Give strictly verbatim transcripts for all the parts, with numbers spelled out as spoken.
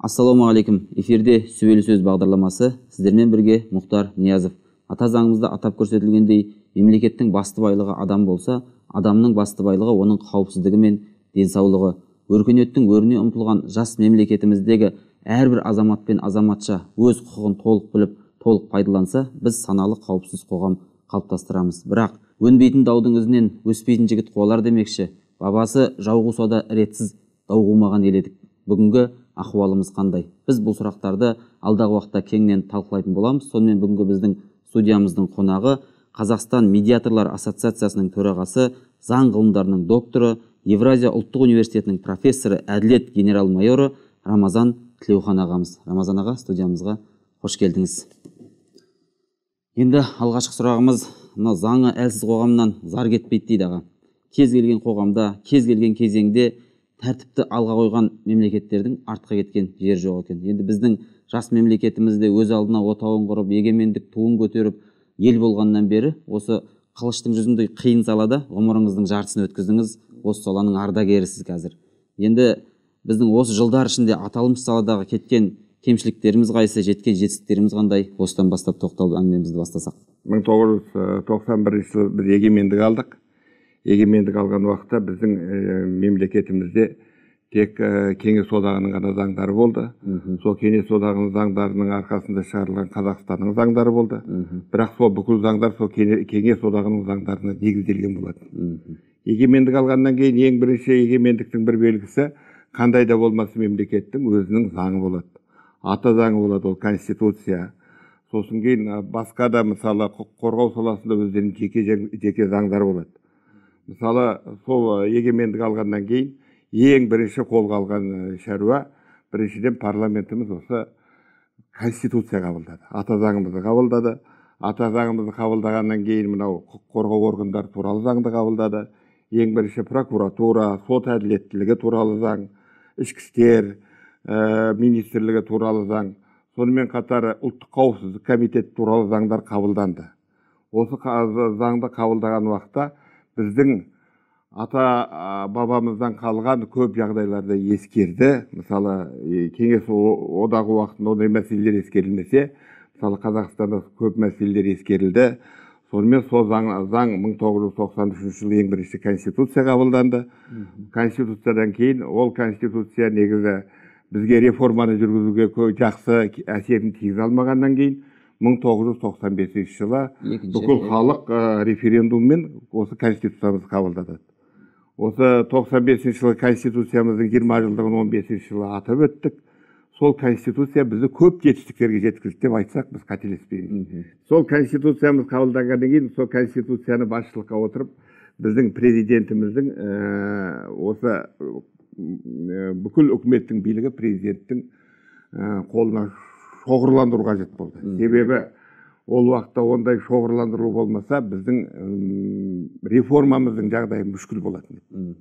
Ассалаумағалейкум. Эфирде Сүбелі сөз бағдарламасы. Сіздермен бірге Мұхтар Ниязов. Ата заңымызда атап көрсетілгендей, мемлекеттің басты байлығы адам болса, адамның басты байлығы оның қауіпсіздігі мен денсаулығы. Өркениеттің өріне ұмтылған жас мемлекетіміздегі әрбір азамат пен азаматша өз құқығын толық біліп, толық пайдаланса, біз саналы қауіпсіз қоғам қалыптастырамыз. Бірақ өнбейтін даудың ізінен өспейтін жігіт қуалар демекші, бабасы жау қусада ретсіз дау қумаған ел едік. Бүгінгі ахуалымыз қандай? Біз бұл сұрақтарды алдағы уақытта кеңінен талқылайтын боламыз. Сонымен бүгінгі біздің студиямыздың қонағы Қазақстан медиаторлар ассоциациясының төрағасы, заң ғылымдарының докторы, Евразия ұлттық университетінің профессоры, әділет генерал-майоры Рамазан Тілеухан ағамыз. Рамазан аға, студиямызға қош келдіңіз. Енді алғашқы сұрағымыз, мына заңы әлсіз қоғамнан зар кетпейді дейді аға. Кез келген қоғамда, кез келген кезеңде тәртіпті алға қойған мемлекеттердің артқа кеткен жер жоқ екен. Енді біздің жас мемлекетімізде өз алдына отауын құрып, егемендік туын көтеріп, ел болғаннан бері осы қылыштың жүзіндей қиын салада ғұмырыңыздың жартысын өткіздіңіз, осы саланың ардагерісіз қазір. Енді біздің осы жылдар ішінде аталмыш саладағы кеткен кемшіліктеріміз қайсы, жеткен жетістіктеріміз қандай? Осыдан бастап тоқталып әңгімемізді бастасақ. мың тоғыз жүз тоқсан бірінші жылы біз егемендік алдық. Егемендік алған уақытта біздің мемлекетімізде тек Кеңес одағының ғана заңдары болды. Сол Кеңес одағының заңдарының арқасында шығарылған Қазақстанның заңдары болды. Бірақ сол бүкіл заңдар сол Кеңес одағының заңдарына негізделген болатын. Егемендік алғаннан кейін ең бірінші егемендіктің бір белгісі, қандай да болмасы мемлекеттің өзінің заңы болады. Ата заңы болады, ол конституция. Сосын кейін басқа да, мысалы, құқық қорғау саласында өздерінің жеке жеке заңдары болады. Мысалы, сол егемендік алғаннан кейін ең бірінші қолға алған шаруа, біріншіден парламентіміз осы конституция қабылдады. Ата заңымызды қабылдады. Ата заңымызды қабылдағаннан кейін мынау құқық қорғау органдары туралы заңды қабылдады. Ең бірінші прокуратура, сот әділеттілігі туралы заң, ішкі істер министрлігі туралы заң, сонымен қатар ұлттық қауіпсіздік комитеті туралы заңдар қабылданды. Осы заңды қабылдаған уақытта біздің ата бабамыздан қалған көп жағдайларды ескерді. Мысалы, Кеңес одағы уақытында ондай мәселелер ескерілмесе, мысалы, Қазақстанда көп мәселелер ескерілді. Сонымен сол заң мың тоғыз жүз тоқсан үшінші жылы ең бірінші конституция қабылданды. Конституциядан кейін ол конституция негізі бізге реформаны жүргізуге жақсы әсерін тигізе алмағаннан кейін мың тоғыз жүз тоқсан бесінші жылы бүкіл халық референдуммен осы конституциямызды қабылдады. Осы тоқсан бесінші жылы конституциямыздың жиырма жылдығын он бесінші жылы атап өттік. Сол конституция бізді көп жетістіктерге жеткізді деп айтсақ, біз қателеспейміз. Сол конституциямыз қабылданғаннан кейін, сол конституцияны басшылыққа отырып, біздің президентіміздің осы бүкіл үкіметтің билігі президенттің қолына шоғырландыру қажет болды. Себебі ол уақытта ондай шоғырландыру болмаса, біздің реформамыздың жағдайы мүшкіл болатын.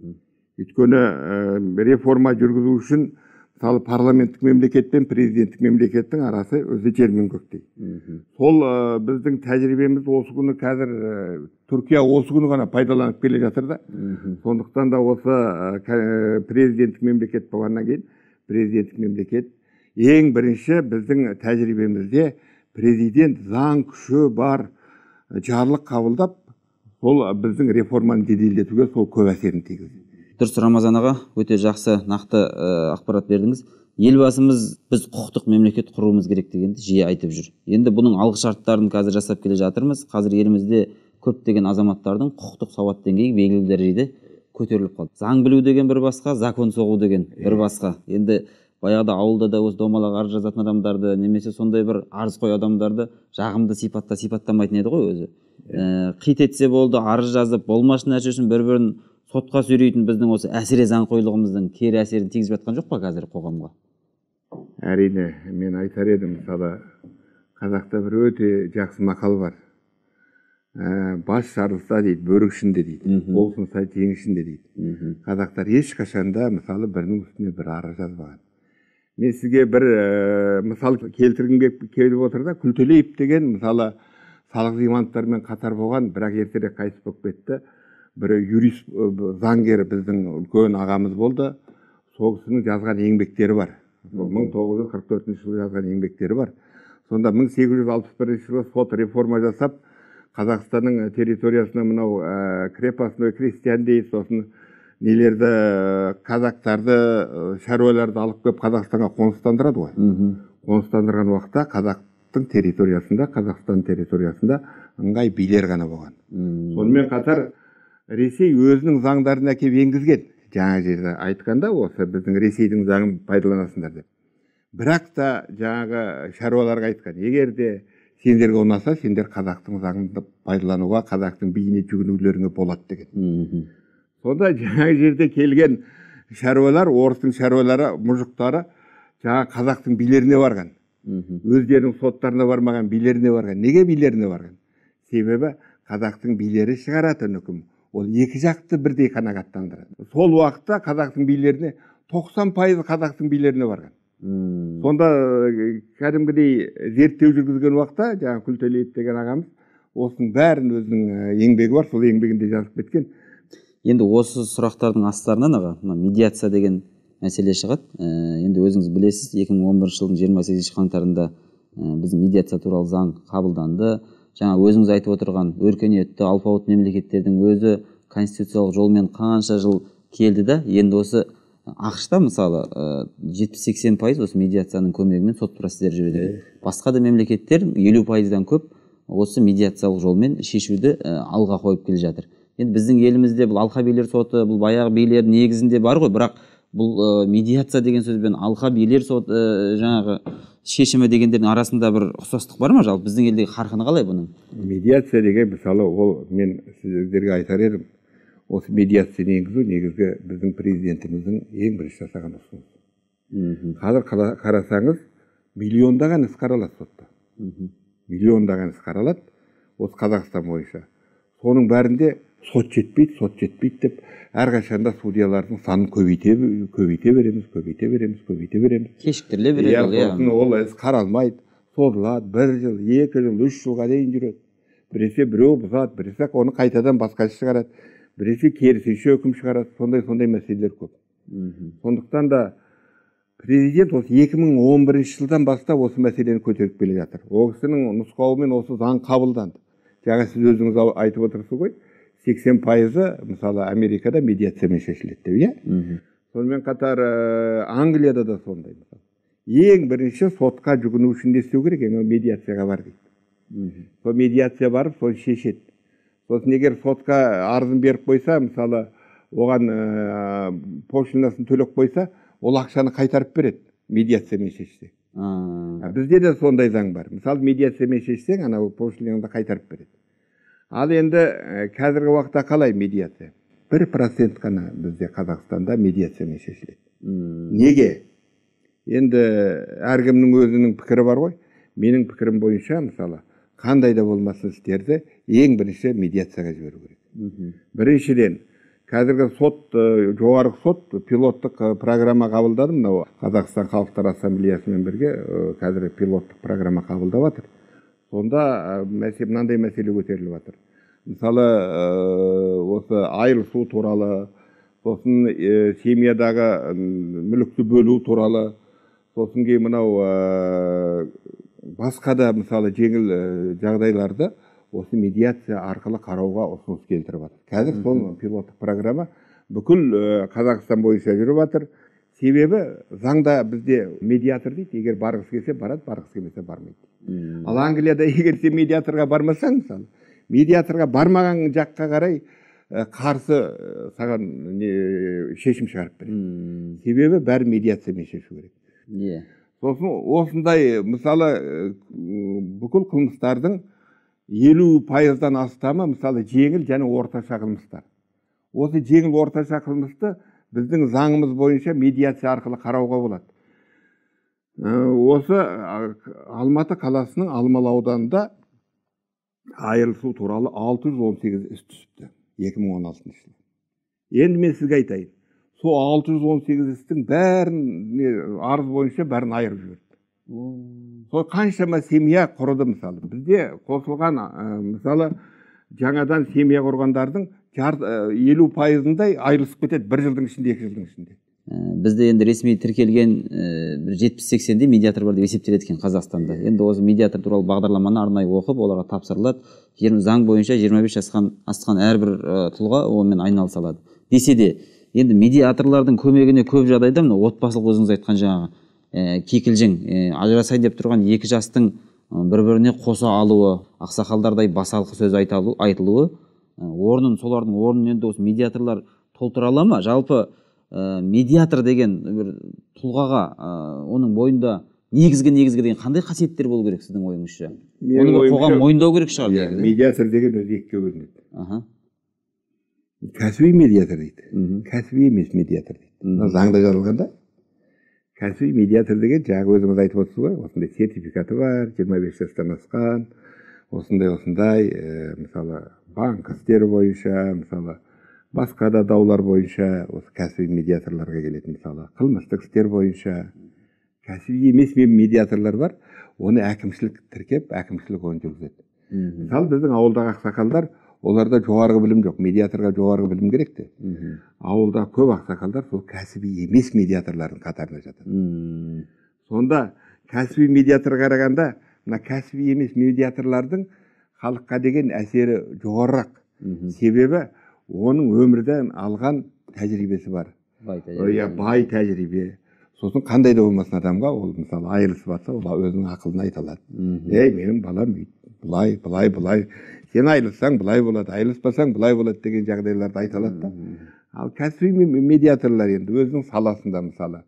Өйткені реформа жүргізу үшін, мысалы, парламенттік мемлекет пен президенттік мемлекеттің арасы өзі жер мен көктей. Сол біздің тәжірибеміз осы күні қазір Түркия осы күні ғана пайдаланып келе жатыр да. Сондықтан да осы президенттік мемлекет болғаннан кейін, президенттік мемлекет ең бірінші біздің тәжірибемізде президент заң күші бар жарлық қабылдап, сол біздің реформаны жеделдетуге сол көп әсерін тигізді. Дұрыс, Рамазан аға, өте жақсы нақты ақпарат бердіңіз. Елбасымыз біз құқықтық мемлекет құруымыз керек дегенді жиі айтып жүр. Енді бұның алғы шарттарын қазір жасап келе жатырмыз. Қазір елімізде көптеген азаматтардың құқықтық сауат деңгейі белгілі дәрежеде көтеріліп қалды. Заң білу деген бір басқа, закон соғу деген бір басқа. Енді баяғыда ауылда да осы домалақ арыз жазатын адамдарды, немесе сондай бір арыз қой адамдарды жағымды сипатта сипаттамайтын еді ғой өзі. Қит етсе болды, арыз жазып, болмашы нәрсе үшін бір-бірін сотқа сүйрейтін біздің осы әсіре заңқойлығымыздың кері әсерін тигізіп жатқан жоқ па қазір қоғамға? Әрине, мен айтар едім, мысалы, қазақта бір өте жақсы мақал бар. Бас жарылса дейді, бөрік ішінде дейді, ол сынса тең ішінде дейді. Қазақтар ешқашанда, мысалы, бірінің үстіне бір арыз жазбаған. Мен сізге бір мысал келтіргім келіп отыр да, Күлтелеев деген, мысалы, салық зиманттармен қатар болған, бірақ ертерек қайтыс болып кетті. Бір юрист, заңгер біздің үлкен ағамыз болды. Сол кісінің жазған еңбектері бар. мың тоғыз жүз қырық төртінші жылы жазған еңбектері бар. Сонда мың сегіз жүз алпыс бірінші жылы сот реформа жасап, Қазақстанның территориясына мынау крепостной крестьян дейді, сосын нелерді, қазақтарды, шаруаларды алып келіп Қазақстанға қоныстандырады ғой. Қоныстандырған уақытта қазақтың территориясында, Қазақстан территориясында ыңғай билер ғана болған. Сонымен қатар Ресей өзінің заңдарын әкеп енгізген. Жаңа жерде айтқанда осы біздің Ресейдің заңын пайдаланасыңдар деп. Бірақ та жаңағы шаруаларға айтқан, егер де сендерге ұнаса, сендер қазақтың заңын пайдалануға, қазақтың биіне жүгінулеріңе болады деген. Сонда жаңа жерде келген шаруалар, орыстың шаруалары, мұжықтары жаңа қазақтың билеріне барған. Өздерінің соттарына бармаған, билеріне барған. Неге билеріне барған? Себебі қазақтың билері шығаратын үкім. Ол екі жақты бірдей қанағаттандырады. Сол уақытта қазақтың билеріне тоқсан пайыз қазақтың билеріне барған. Сонда кәдімгідей зерттеу жүргізген уақытта, жаңа Күлтелиев деген ағамыз, осының бәрін өзінің еңбегі бар, сол еңбегінде жазып кеткен. Енді осы сұрақтардың астарынан аға, медиация деген мәселе шығады. Енді өзіңіз білесіз, екі мың он бірінші жылдың жиырма сегізінші қаңтарында біздің медиация туралы заң қабылданды. Жаңа өзіңіз айтып отырған өркениетті алпауыт мемлекеттердің өзі конституциялық жолмен қанша жыл келді да, енді осы ақш-та мысалы жетпіс сексен пайыз осы медиацияның көмегімен сот процестері жүреді. Басқа да мемлекеттер елу пайыздан көп осы медиациялық жолмен шешуді алға қойып келе жатыр. Енді біздің елімізде бұл алқа билер соты, бұл баяғы билер негізінде бар ғой, бірақ бұл медиация деген сөзбен алқа билер соты жаңағы шешімі дегендердің арасында бір ұқсастық бар ма жалпы? Біздің елдегі қарқыны қалай бұның? Медиация деген мысалы ол мен сіздерге айтар едім. Осы медиацияны енгізу негізгі біздің президентіміздің ең бірінші жасаған ұсынысы. Қазір қарасаңыз, миллиондаған іс қаралады сотта. Миллиондаған іс қаралады осы Қазақстан бойынша. Соның бәрінде сот жетпейді, сот жетпейді деп әрқашанда судьялардың санын көбейте көбейте береміз, көбейте береміз, көбейте береміз. Кешіктіріле береді. Сосын ол іс қаралмайды, созылады, бір жыл, екі жыл, үш жылға дейін жүреді. Біресе біреу бұзады, біресе оны қайтадан басқаша шығарады. Біресе керісінше үкім шығарады, сондай-сондай мәселелер көп. Сондықтан да президент осы екі мың он бірінші жылдан бастап осы мәселені көтеріп келе жатыр. Ол кісінің нұсқауымен осы заң қабылданды. Жаңа сіз өзіңіз айтып отырсыз ғой, сексен пайызы мысалы Америкада медиациямен шешіледі деп, иә? Сонымен қатар Англияда да сондай. Ең бірінші сотқа жүгіну үшін не істеу керек, ең медиацияға бар дейді. Сол медиация барып, соны шешеді. Сосын егер сотқа арызын беріп қойса, мысалы оған пошлинасын төлеп қойса, ол ақшаны қайтарып береді медиациямен шешсе. Бізде де сондай заң бар. Мысалы медиациямен шешсең, ана пошлинаңды қайтарып береді. Ал енді қазіргі уақытта қалай медиация? бір процент қана бізде Қазақстанда медиациямен шешіледі. Неге? Енді әркімнің өзінің пікірі бар ғой. Менің пікірім бойынша, мысалы, қандай да болмасын істерді ең бірінші медиацияға жіберу керек. Біріншіден, қазіргі сот, жоғарғы сот пилоттық программа қабылдады. Мынау Қазақстан Халықтар Ассамблеясымен бірге қазір пилоттық программа қабылдап жатыр. Сонда мынандай мәселе көтеріліп жатыр. Мысалы, осы айырылысу туралы, сосын семьядағы мүлікті бөлу туралы, сосын кейін мынау басқа да мысалы жеңіл жағдайларды осы медиация арқылы қарауға ұсыныс келтіріп жатыр. Қазір сол пилоттық программа бүкіл Қазақстан бойынша жүріп жатыр. Себебі заңда бізде медиатор дейді, егер барғысы келсе барады, барғысы келмесе бармайды. Ал Англияда егер сен медиаторға бармасаң, мысалы, медиаторға бармаған жаққа қарай қарсы саған шешім шығарып береді. Себебі бәрі медиациямен шешу керек. Сосын осындай, мысалы, бүкіл қылмыстардың елу пайыздан астамы, мысалы, жеңіл және орташа қылмыстар. Осы жеңіл орташа қылмысты біздің заңымыз бойынша медиация арқылы қарауға болады. Осы Алматы қаласының Алмалы ауданында айырылысу туралы алты жүз он сегіз іс түсіпті екі мың он алтыншы жылы. Енді мен сізге айтайын. Сол алты жүз он сегіз істің бәрін арыз бойынша бәрін айырып жіберді. Сол қаншама семья құрды мысалы. Бізде қосылған, мысалы, жаңадан семья құрғандардың елу пайызындай айырылысып кетеді бір жылдың ішінде, екі жылдың ішінде. бізде енді ресми тіркелген бір жетпіс сексендей медиатор бар деп есептеледі екен Қазақстанда. Енді осы медиатор туралы бағдарламаны арнайы оқып, оларға тапсырылады. Заң бойынша жиырма бес жасқан асқан әрбір тұлға онымен айналыса алады. Десе де, енді медиаторлардың көмегіне көп жағдайда мына отбасылық өзіңіз айтқан жаңағы кикілжің, ажырасайын деп тұрған екі жастың бір-біріне қоса алуы, ақсақалдардай басалқы сөз айтылуы, орнын солардың орнын енді осы медиаторлар толтыра ала ма? Жалпы медиатор деген бір тұлғаға оның бойында негізгі негізгі деген қандай қасиеттер болу керек сіздің ойыңызша? Оны бір қоғам мойындау керек шығар. Медиатор деген өзі екіге бөлінеді. Кәсіби медиатор дейді. Кәсіби емес медиатор дейді. Заңда жазылғанда кәсіби медиатор деген жаңа өзіңіз айтып отырсыз ғой, осындай сертификаты бар, жиырма бес жастан асқан, осындай осындай, мысалы банк істері бойынша, мысалы басқа да даулар бойынша осы кәсіби медиаторларға келетін, мысалы қылмыстық істер бойынша кәсіби емес медиаторлар бар, оны әкімшілік тіркеп, әкімшілік оны жүргізеді. Мысалы біздің ауылдағы ақсақалдар, оларда жоғарғы білім жоқ, медиаторға жоғарғы білім керек те. Ауылда көп ақсақалдар сол кәсіби емес медиаторлардың қатарына жатады. Сонда кәсіби медиаторға қарағанда, мына кәсіби емес медиаторлардың халыққа деген әсері жоғарырақ. Себебі оның өмірден алған тәжірибесі бар. Бай тәжірибе. Сосын қандай да болмасын адамға, ол мысалы айырылысып жатса, ол өзінің ақылын айта алады. Ей, менің балам бұлай, бұлай, бұлай. Сен айырылсаң бұлай болады, айырылыспасаң бұлай болады деген жағдайларды айта алады да. Ал кәсіби медиаторлар енді өзінің саласында, мысалы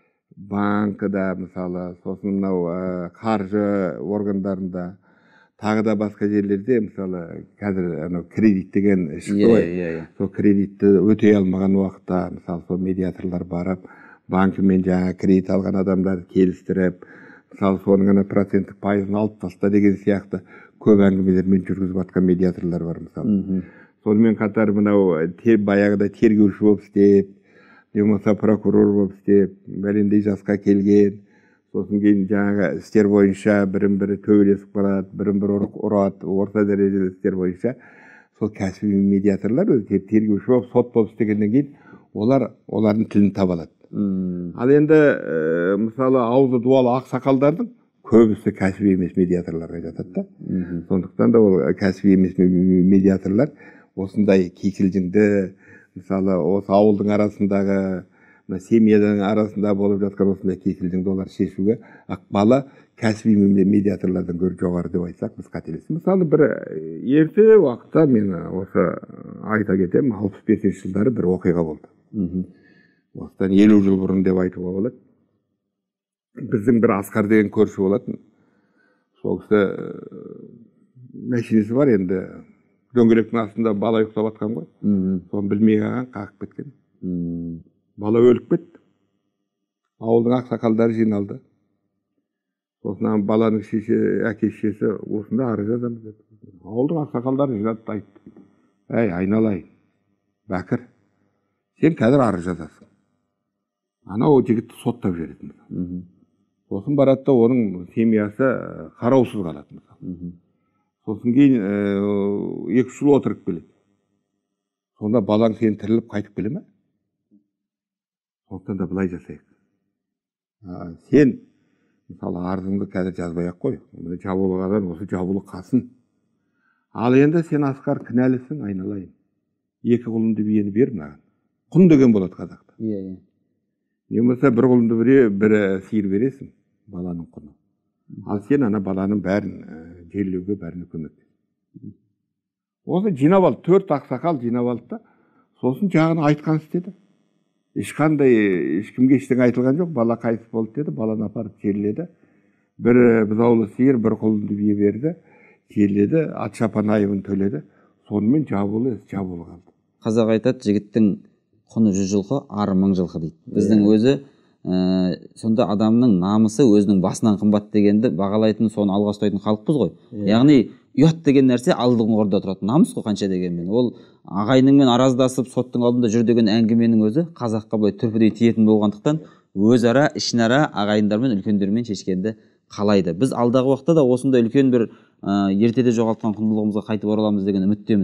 банкіда, мысалы сосын мынау қаржы органдарында, тағы да басқа жерлерде, мысалы қазір кредит деген шықты ғой. Сол кредитті өтей алмаған уақытта, мысалы сол медиаторлар барып, банкімен жаңа кредит алған адамдарды келістіріп, мысалы соның проценттік пайызын алып таста деген сияқты көп әңгімелермен жүргізіп жатқан медиаторлар бар, мысалы. Сонымен қатар мынау баяғыда тергеуші болып істеп, не болмаса прокурор болып істеп, бәлендей жасқа келген, сосын кейін жаңағы істер бойынша бірін-бірі төбелесіп қалады, бірін-бірі ұрады, орта дәрежелі істер бойынша сол кәсіби медиаторлар өзі тергеуші болып, сот болып істегеннен кейін олар олардың тілін таба алады. Ал енді мысалы аузы дуалы ақсақалдардың көбісі кәсіби емес медиаторларға жатады да. Сондықтан да ол кәсіби емес медиаторлар осындай кикілжіңді, мысалы осы ауылдың арасындағы, семьяның арасында болып жатқан осындай кикілжіңді олар шешуге ықпалы кәсіби медиаторлардан гөрі жоғары деп айтсақ, біз қателеспейміз. Мысалы бір ерте уақытта мен осы айта кетемін, алпыс бесінші жылдары бір оқиға болды. Осыдан елу жыл бұрын деп айтуға болады. Біздің бір Асқар деген көрші болатын. Сол кісі мәшинесі бар, енді дөңгелектің астында бала ұйықтап жатқан ғой. Соны білмей қалған, қағып кеткен. Бала өліп кетті. Ауылдың ақсақалдары жиналды. Сосын баланың әке шешесі осында арыз жазамыз деді. Ауылдың ақсақалдары жинады айтты. Әй, айналайын, Бәкір, сен қазір арыз жазасың. Анау жігітті соттап жіберетін. Сосын барады да оның семьясы қараусыз қалады. Сосын кейін екі үш жыл отырып келеді. Сонда балаң сен тіріліп қайтып келе ме? Сондықтан да былай жасайық. Сен мысалы арызыңды қазір жазбай-ақ қой. Жабулығадан осы жабулық қалсын. Ал енді сен Асқар кінәлісің, айналайын. Екі құлынды биені бер маған. Құн деген болады қазақта. Иә, иә. Не болмаса бір құлынды біре, бір сиыр бересің, баланың құны. Ал сен ана баланың бәрін жерлеуге, бәріне көмектес. Осы жинап алды, төрт ақсақал жинап алды да, сосын жағын айтқан істеді. Ешқандай, ешкімге ештеңе айтылған жоқ, бала қайтыс болды деді, баланы апарып жерледі. Бір бұзаулы сиыр, бір құлынды бие берді, жерледі, ат шапан айыбын төледі. Сонымен жабулы, жабулы қалды. Қазақ айтады, жігіттің құны жүз жылқы, ары мың жылқы дейді. Біздің өзі сонда адамның намысы өзінің басынан қымбат дегенді бағалайтын, соны алға ұстайтын халықпыз ғой. Яғни ұят деген нәрсе алдыңғы орында тұрады. Намыс қой қанша дегенмен. Ол ағайыныңмен араздасып соттың алдында жүр деген әңгіменің өзі қазаққа былай түрпідей тиетін болғандықтан өзара ішінара ағайындармен үлкендермен шешкенді қалайды. Біз алдағы уақытта да осындай үлкен бір ертеде жоғалтқан құндылығымызға қайтып ораламыз деген үміттеміз.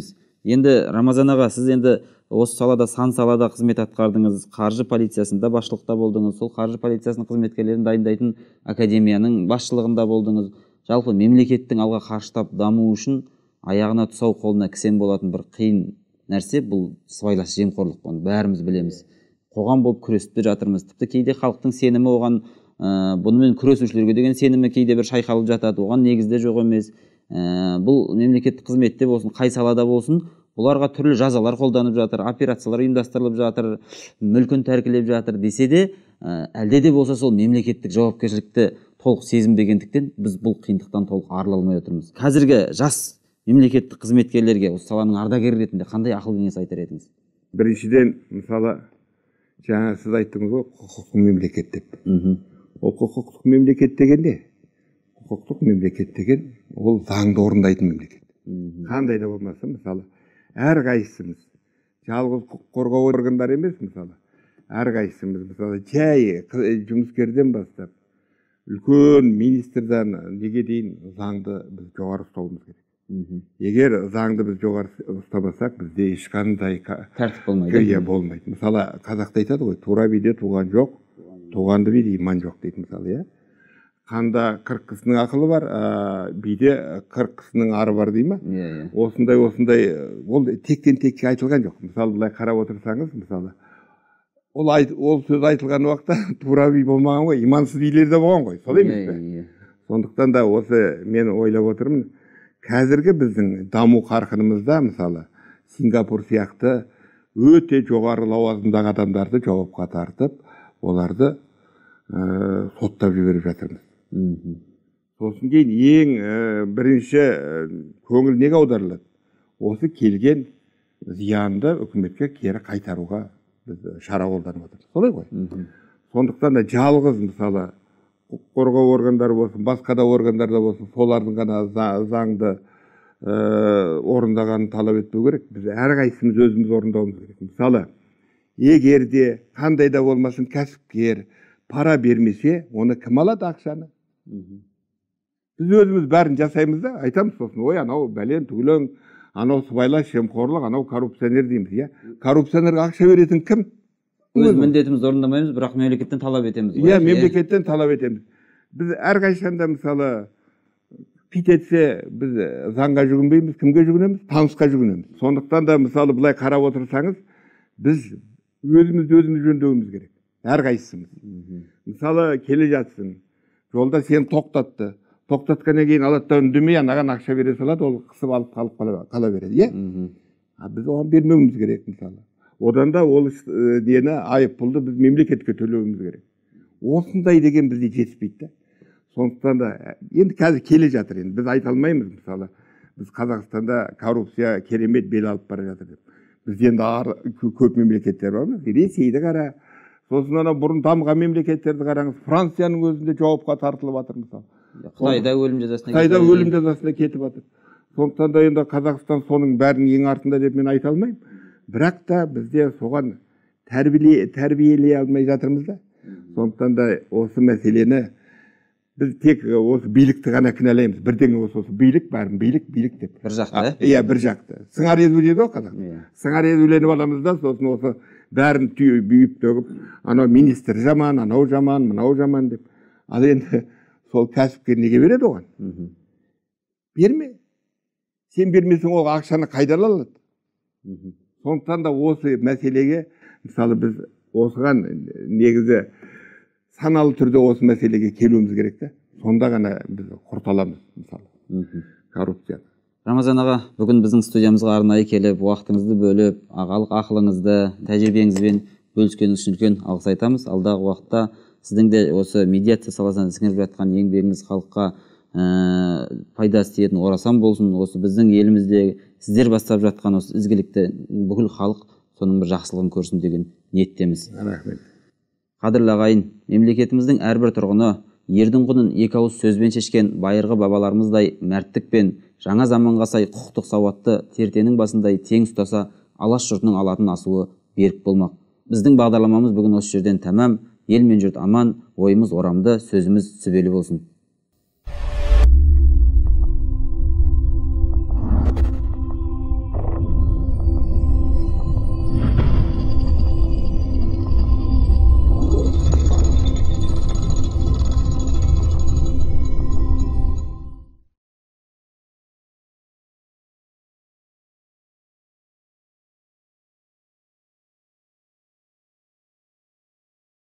Енді Рамазан аға, сіз енді осы салада сан салада қызмет атқардыңыз, қаржы полициясында басшылықта болдыңыз, сол қаржы полициясының қызметкерлерін дайындайтын академияның басшылығында болдыңыз. Жалпы мемлекеттің алға қарыштап дамуы үшін аяғына тұсау қолына кісен болатын бір қиын нәрсе бұл сыбайлас жемқорлық. Оны бәріміз білеміз. Қоғам болып күресіп те жатырмыз. Тіпті кейде халықтың сенімі оған, ә, бұнымен күресушілерге деген сенімі кейде бір шайқалып жатады. Оған негізде жоқ емес. Ә, бұл мемлекеттік қызметте болсын, қай салада болсын, бұларға түрлі жазалар қолданып жатыр, операциялар ұйымдастырылып жатыр, мүлкін тәркілеп жатыр десе де, ә, әлде де болса сол мемлекеттік жауапкершілікті толық сезінбегендіктен біз бұл қиындықтан толық арыла алмай отырмыз. Қазіргі жас мемлекеттік қызметкерлерге осы саланың ардагері ретінде қандай ақыл кеңес айтар едіңіз? Біріншіден, мысалы, жаңа сіз айттыңыз ғой, құқықтық мемлекет деп. Ол құқықтық мемлекет деген не? Құқықтық мемлекет деген ол заңды орындайтын мемлекет. Қандай да болмаса, мысалы, әрқайсымыз жалғыз құқық қорғау органдары емес, мысалы, әрқайсымыз, мысалы, жай жұмыскерден бастап, үлкен министрдан неге дейін заңды біз жоғары ұстауымыз керек. Егер заңды біз жоғары ұстамасақ, бізде ешқандай тәртіп болмайды. Иә, болмайды. Мысалы, қазақта айтады ғой, тура биде туған жоқ, туғанды биде иман жоқ дейді, мысалы, иә. Қанда қырық кісінің ақылы бар, биде қырық кісінің ары бар дей ма? Осындай, осындай, ол тектен текке айтылған жоқ. Мысалы, былай қарап отырсаңыз, мысалы, ол, ол сөз айтылған уақытта тура би болмаған ғой, имансыз билер де болған ғой, сол емес пе? Сондықтан да осы мен ойлап отырмын, қазіргі біздің даму қарқынымызда, мысалы, Сингапур сияқты өте жоғары лауазымдағы адамдарды жауапқа тартып, оларды ә, соттап жіберіп жатырмыз. Сосын кейін ең бірінші көңіл неге аударылады? Осы келген зиянды үкіметке кері қайтаруға біз шара қолданып отырмыз. Солай ғой. Сондықтан да жалғыз, мысалы, құқық қорғау органдары болсын, басқа да органдарда болсын, солардың ғана заңды орындағанын талап етпеу керек. Біз әрқайсымыз өзіміз орындауымыз керек. Мысалы, егер де қандай да болмасын кәсіпкер пара бермесе, оны кім алады ақшаны? Біз өзіміз бәрін жасаймыз да, айтамыз сосын, ой, анау бәлен түгілің, анау сыбайлас жемқорлық, анау коррупционер дейміз, иә. Коррупционерге ақша беретін кім? Өз міндетімізді орындамаймыз, бірақ мемлекеттен талап етеміз. Иә, мемлекеттен талап етеміз. Біз әрқашанда, мысалы, пит етсе, біз заңға жүгінбейміз, кімге жүгінеміз? Танысқа жүгінеміз. Сондықтан да, мысалы, былай қарап отырсаңыз, біз өзімізді өзіміз жөндеуіміз керек. Әрқайсымыз. Мысалы, келе жатсың, жолда сені тоқтатты. Тоқтатқаннан кейін алады да үндемей, анаған ақша бере салады, ол қысып алып қалып қала береді, иә? Біз оған бермеуіміз керек, мысалы. Одан да ол нені айыппұлды біз мемлекетке төлеуіміз керек. Осындай деген бізде жетіспейді. Сондықтан да енді қазір келе жатыр, енді біз айта алмаймыз, мысалы, біз Қазақстанда коррупция керемет бел алып бара жатыр деп. Біз енді көп мемлекеттер бар, Ресейді қара, сосын ана бұрын дамыған мемлекеттерді қараңыз, Францияның өзінде жауапқа тартылып жатыр, мысалы. Қытайда өлім жазасына Қытайда өлім жазасына кетіп жатыр. Сондықтан да енді Қазақстан соның бәрінің ең артында деп мен айта алмаймын. Бірақ та бізде соған тәрбиелей алмай жатырмыз да. Сондықтан да осы мәселені біз тек осы билікті ғана кінәлаймыз. Бірдеңе осы осы билік, бәрін билік, билік деп. Бір жақты. Иә, бір жақты. Сыңар езу дейді ғой қазақ. Сыңар езуленіп аламыз да, сосын осы бәрін бүйіп төгіп, анау министр жаман, анау жаман, мынау жаман деп. Ал енді сол кәсіпкер неге береді оған? Берме. Сен бермесең ол ақшаны қайдан алады? Сондықтан да осы мәселеге, мысалы, біз осыған негізі саналы түрде осы мәселеге келуіміз керек та. Сонда ғана біз құрталамыз, мысалы, коррупцияны. Рамазан аға, бүгін біздің студиямызға арнайы келіп, уақытыңызды бөліп, ағалық ақылыңызды, тәжірибеңізбен бөліскеніңіз үшін үлкен алғыс айтамыз. Алдағы уақытта сіздің де осы медиация саласында сіңіріп жатқан еңбегіңіз халыққа пайдасы тиетін орасан болсын. Осы біздің елімізде сіздер бастап жатқан осы ізгілікті бүкіл халық соның бір жақсылығын көрсін деген ниеттеміз. Рахмет. Қадірлі ағайын, мемлекетіміздің әрбір тұрғыны ердің құнын екі ауыз сөзбен шешкен байырғы бабаларымыздай мәрттікпен жаңа заманға сай құқықтық сауатты тертенің басындай тең ұстаса, алаш жұртының алатын асуы берік болмақ. Біздің бағдарламамыз бүгін осы жерден тәмам. Ел мен жұрт аман, ойымыз орамды, сөзіміз сүбелі болсын.